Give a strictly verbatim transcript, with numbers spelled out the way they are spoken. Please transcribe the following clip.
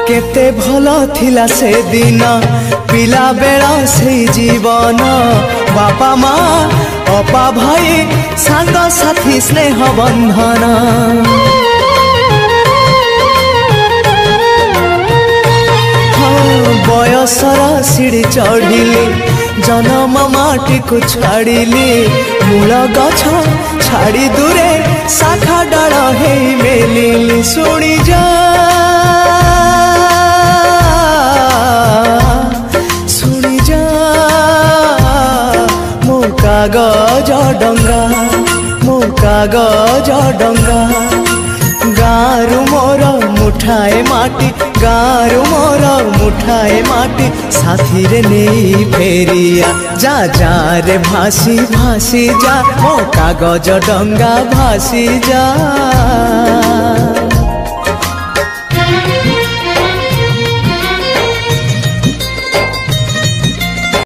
केते भलो थिला से दिन पिला बेला से जीवन बापा माँ अपा भाई सांग साथी स्नेह बंधन बयसर सीढ़ी चढ़िली जन्म माटी को छाड़िली मूल गछ छाड़ी दूरे शाखा डाल हे मेलिली शुणी जा शुणी जा मो कागज डंगा मो कागज डंगा गारू मोर मुठाए माटी गारू मोर मुठाए माटी साथी रे नहीं फेरिया जा जा रे भासी भासी जा मो कागज डंगा भासी जा।